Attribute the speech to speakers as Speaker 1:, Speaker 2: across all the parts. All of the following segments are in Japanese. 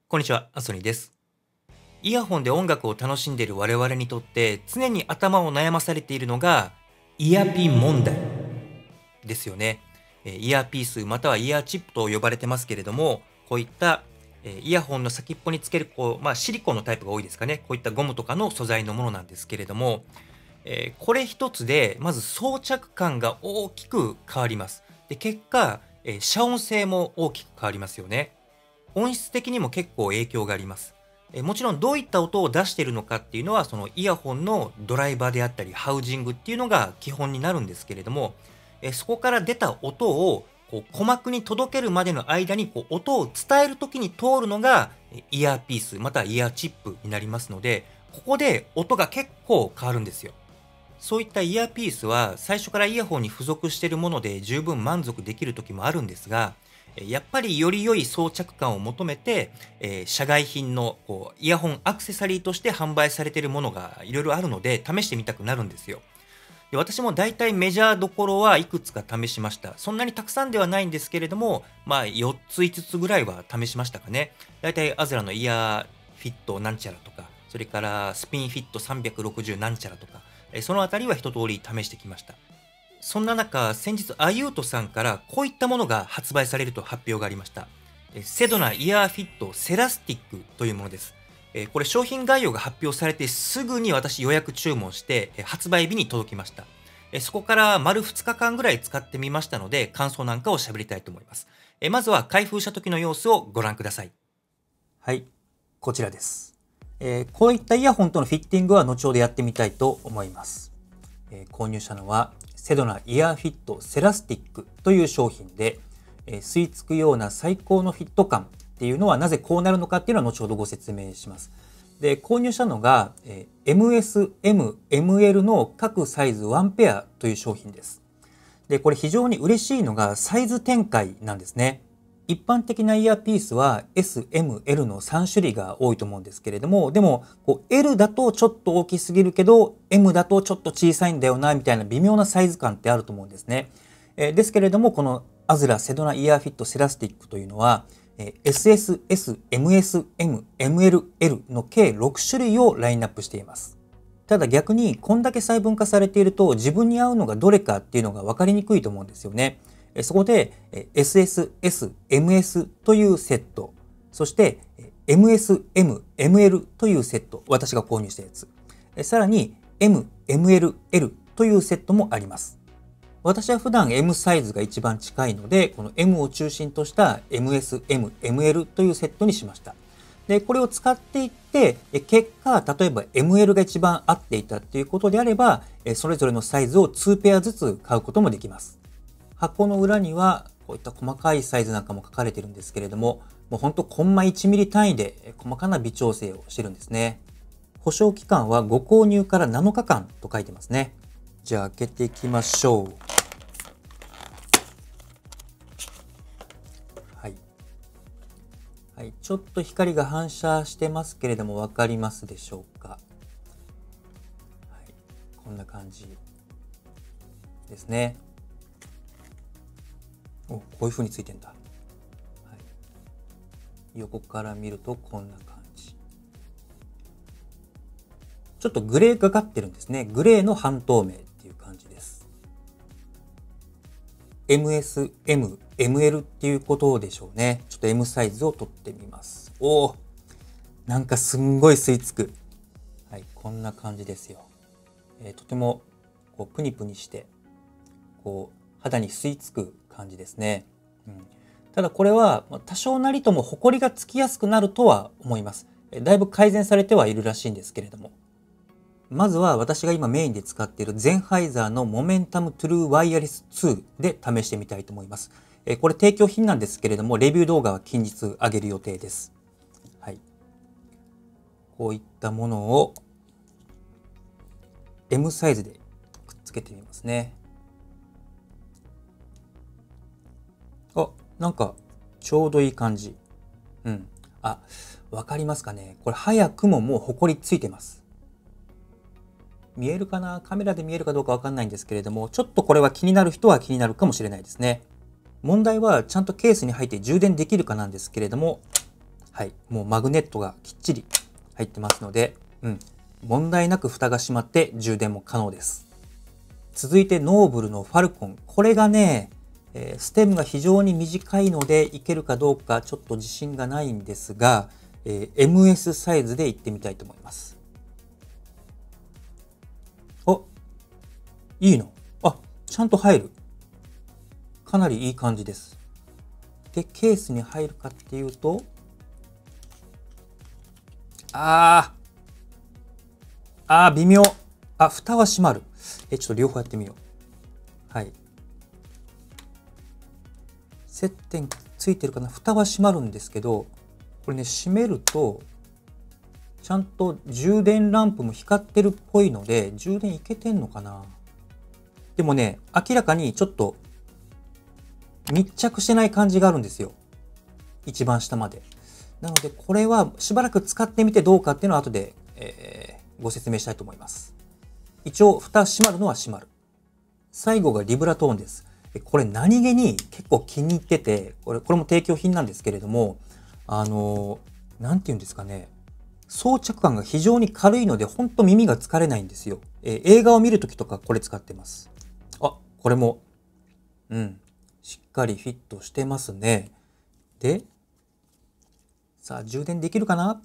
Speaker 1: こんにちは、アソニーです。イヤホンで音楽を楽しんでいる我々にとって常に頭を悩まされているのがイヤピン問題ですよね。イヤーピースまたはイヤーチップと呼ばれてますけれども、こういったイヤホンの先っぽにつけるシリコンのタイプが多いですかね。こういったゴムとかの素材のものなんですけれども、これ一つでまず装着感が大きく変わります。で、結果、遮音性も大きく変わりますよね。音質的にも結構影響があります。もちろんどういった音を出しているのかっていうのはそのイヤホンのドライバーであったりハウジングっていうのが基本になるんですけれども、そこから出た音を鼓膜に届けるまでの間に音を伝える時に通るのがイヤーピースまたはイヤーチップになりますので、ここで音が結構変わるんですよ。そういったイヤーピースは最初からイヤホンに付属しているもので十分満足できる時もあるんですが、やっぱりより良い装着感を求めて、社外品のイヤホンアクセサリーとして販売されているものがいろいろあるので試してみたくなるんですよ。で、私も大体メジャーどころはいくつか試しました。そんなにたくさんではないんですけれども、4つ5つぐらいは試しましたかね。大体アズラのイヤーフィットなんちゃらとか、それからスピンフィット360なんちゃらとか、そのあたりは一通り試してきました。そんな中、先日、アユートさんからこういったものが発売されると発表がありました。セドナイヤーフィットセラスティックというものです。これ商品概要が発表されてすぐに私予約注文して発売日に届きました。そこから丸2日間ぐらい使ってみましたので感想なんかを喋りたいと思います。まずは開封した時の様子をご覧ください。はい、こちらです。こういったイヤホンとのフィッティングは後ほどやってみたいと思います。購入したのはセドナイヤーフィットセラスティックという商品で、吸い付くような最高のフィット感っていうのはなぜこうなるのかっていうのは後ほどご説明します。で、購入したのが、MS、M、ML の各サイズ1ペアという商品です。で、これ非常に嬉しいのがサイズ展開なんですね。一般的なイヤーピースは S、M、L の3種類が多いと思うんですけれども、でもL だとちょっと大きすぎるけど M だとちょっと小さいんだよなみたいな微妙なサイズ感ってあると思うんですね。ですけれどもこのアズラセドナイヤーフィットセラスティックというのは SS、S、MS、M、ML、L の計6種類をラインナップしています。ただ逆にこんだけ細分化されていると自分に合うのがどれかっていうのが分かりにくいと思うんですよね。そこで SS、S、MS というセット、そして MS、M、ML というセット、私が購入したやつ。さらに M、ML、L というセットもあります。私は普段 M サイズが一番近いので、この M を中心とした MS、M、ML というセットにしました。で、これを使っていって、結果、例えば ML が一番合っていたっていうことであれば、それぞれのサイズを2ペアずつ買うこともできます。箱の裏にはこういった細かいサイズなんかも書かれているんですけれども、もうほんとコンマ1ミリ単位で細かな微調整をしてるんですね。保証期間はご購入から7日間と書いてますね。じゃあ開けていきましょう。はい。はい、ちょっと光が反射してますけれども分かりますでしょうか。はい、こんな感じですね。こういう風についてんだ。はい、横から見るとこんな感じ。ちょっとグレーがかってるんですね。グレーの半透明っていう感じです。MS、M、ML っていうことでしょうね。ちょっと M サイズを取ってみます。おー、なんかすんごい吸い付く。はい、こんな感じですよ。とてもプニプニして肌に吸い付く感じですね。ただこれは多少なりともホコリがつきやすくなるとは思います。だいぶ改善されてはいるらしいんですけれども。まずは私が今メインで使っているゼンハイザーのモメンタムトゥルーワイヤレス2で試してみたいと思います。これ提供品なんですけれども、レビュー動画は近日上げる予定です。はい。こういったものを M サイズでくっつけてみますね。なんかちょうどいい感じ。わかりますかね。これ早くももうホコリついてます。見えるかな？カメラで見えるかどうかわかんないんですけれども、ちょっとこれは気になる人は気になるかもしれないですね。問題はちゃんとケースに入って充電できるかなんですけれども、
Speaker 2: はい、もうマグネットがきっちり入ってますので、問題なく蓋が閉まって充電も可能です。続いてノーブルのファルコン。これがね、ステムが非常に短いのでいけるかどうかちょっと自信がないんですが、MS サイズでいってみたいと思います。あ、いいの。あ、ちゃんと入る。かなりいい感じです。で、ケースに入るかっていうと、微妙。蓋は閉まる。ちょっと両方やってみよう。はい。接点ついてるかな。蓋は閉まるんですけど、これね、閉めると、ちゃんと充電ランプも光ってるっぽいので、充電いけてんのかな。でもね、明らかにちょっと密着してない感じがあるんですよ。一番下まで。なので、これはしばらく使ってみてどうかっていうのは後で、ご説明したいと思います。一応、蓋閉まるのは閉まる。最後がリブラトーンです。これ何気に結構気に入ってて、これも提供品なんですけれども、なんて言うんですかね。装着感が非常に軽いので、ほんと耳が疲れないんですよ。映画を見るときとかこれ使ってます。これも、しっかりフィットしてますね。で、さあ、充電できるかな？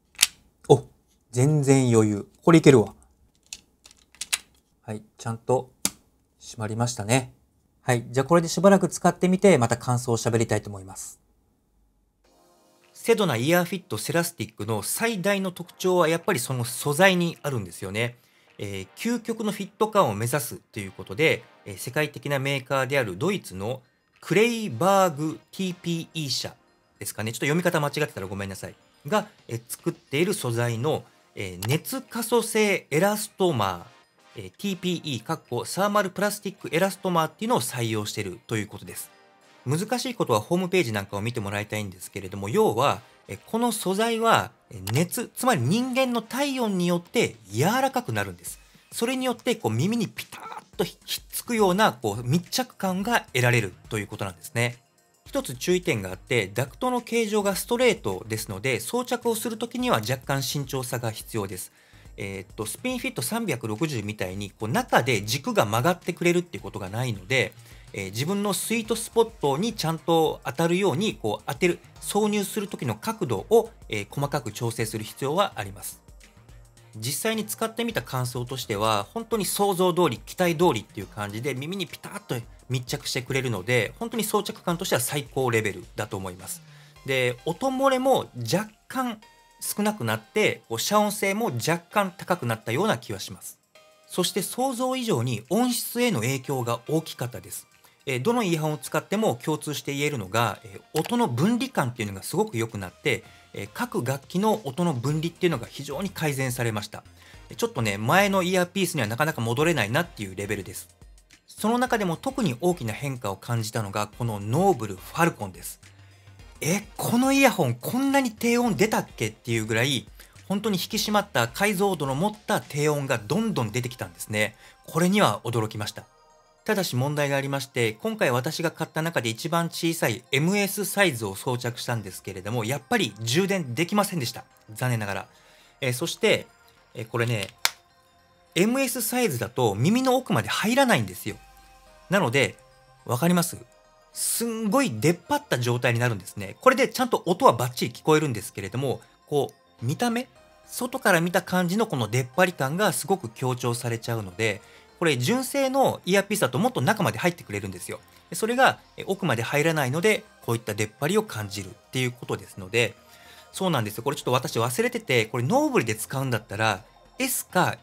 Speaker 2: 全然余裕。これいけるわ。はい、ちゃんと閉まりましたね。はい、じゃあこれでしばらく使ってみて、また感想を喋りたいと思います。
Speaker 1: セドナイヤーフィットセラスティックの最大の特徴はやっぱりその素材にあるんですよね。究極のフィット感を目指すということで、世界的なメーカーであるドイツのクレイバーグ TPE 社ですかね。ちょっと読み方間違ってたらごめんなさい。が、作っている素材の、熱可塑性エラストマー、TPE サーマルプラスティックエラストマーっていうのを採用しているということです。難しいことはホームページなんかを見てもらいたいんですけれども、要はこの素材は熱、つまり人間の体温によって柔らかくなるんです。それによって耳にピタッとひっつくような密着感が得られるということなんですね。一つ注意点があって、ダクトの形状がストレートですので、装着をするときには若干慎重さが必要です。スピンフィット360みたいに中で軸が曲がってくれるっていうことがないので、自分のスイートスポットにちゃんと当たるように当てる、挿入する時の角度を、細かく調整する必要はあります。実際に使ってみた感想としては、本当に想像通り、期待通りっていう感じで耳にピタッと密着してくれるので、本当に装着感としては最高レベルだと思います。で、音漏れも若干少なくなって、遮音性も若干高くなったような気はします。そして想像以上に音質への影響が大きかったです。どのイヤホンを使っても共通して言えるのが、音の分離感っていうのがすごく良くなって、各楽器の音の分離っていうのが非常に改善されました。ちょっとね、前のイヤーピースにはなかなか戻れないなっていうレベルです。その中でも特に大きな変化を感じたのが、このノーブルファルコンです。このイヤホンこんなに低音出たっけっていうぐらい、本当に引き締まった解像度の持った低音がどんどん出てきたんですね。これには驚きました。ただし問題がありまして、今回私が買った中で一番小さい MS サイズを装着したんですけれども、やっぱり充電できませんでした。残念ながら。そして、これね、MS サイズだと耳の奥まで入らないんですよ。なので、わかります？すんごい出っ張った状態になるんですね。これでちゃんと音はバッチリ聞こえるんですけれども、見た目、外から見た感じのこの出っ張り感がすごく強調されちゃうので、これ純正のイヤーピースだともっと中まで入ってくれるんですよ。それが奥まで入らないので、こういった出っ張りを感じるっていうことですので、そうなんですよ。これちょっと私忘れてて、これノーブルで使うんだったら、S か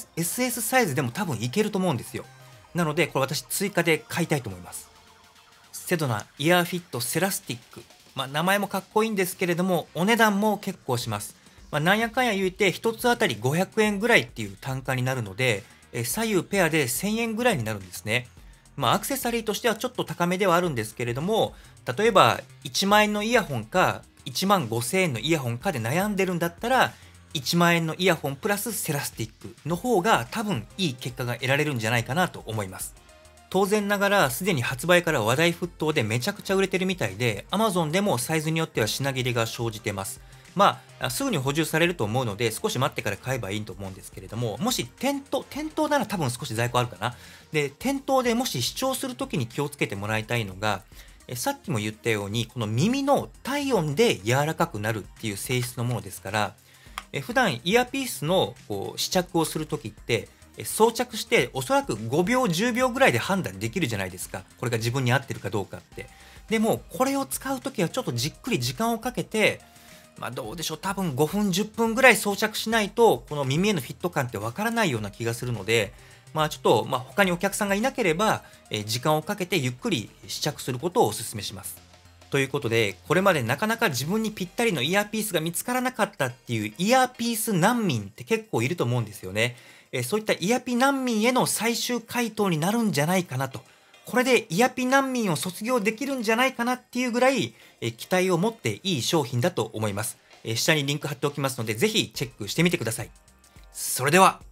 Speaker 1: SS サイズでも多分いけると思うんですよ。なので、これ私追加で買いたいと思います。セドナイヤーフィットセラスティック。名前もかっこいいんですけれども、お値段も結構します。なんやかんや言うて、1つあたり500円ぐらいっていう単価になるので、左右ペアで1000円ぐらいになるんですね。アクセサリーとしてはちょっと高めではあるんですけれども、例えば1万円のイヤホンか1万5000円のイヤホンかで悩んでるんだったら、1万円のイヤホンプラスセラスティックの方が多分いい結果が得られるんじゃないかなと思います。 当然ながらすでに発売から話題沸騰でめちゃくちゃ売れてるみたいで、Amazon でもサイズによっては品切れが生じてます。すぐに補充されると思うので少し待ってから買えばいいと思うんですけれども、もし店頭なら多分少し在庫あるかな。で、店頭でもし試聴するときに気をつけてもらいたいのが、さっきも言ったようにこの耳の体温で柔らかくなるっていう性質のものですから、普段イヤーピースの試着をするときって装着しておそらく5秒10秒ぐらいで判断できるじゃないですか。これが自分に合ってるかどうかって。でもこれを使うときはちょっとじっくり時間をかけて、どうでしょう、多分5分10分ぐらい装着しないとこの耳へのフィット感ってわからないような気がするので、ちょっと他にお客さんがいなければ時間をかけてゆっくり試着することをお勧めします。ということで、これまでなかなか自分にぴったりのイヤーピースが見つからなかったっていうイヤーピース難民って結構いると思うんですよね。そういったイヤピ難民への最終回答になるんじゃないかなと。これでイヤピ難民を卒業できるんじゃないかなっていうぐらい期待を持っていい商品だと思います。下にリンク貼っておきますので、ぜひチェックしてみてください。それでは。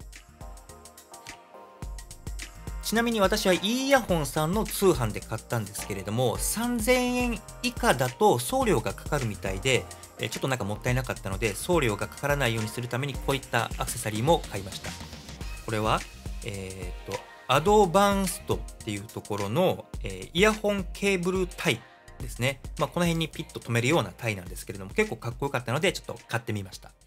Speaker 1: ちなみに私はイーヤホンさんの通販で買ったんですけれども、3000円以下だと送料がかかるみたいで、ちょっとなんかもったいなかったので、送料がかからないようにするためにこういったアクセサリーも買いました。これは、アドバンストっていうところの、イヤホンケーブルタイですね。この辺にピッと止めるようなタイなんですけれども、結構かっこよかったので、ちょっと買ってみました。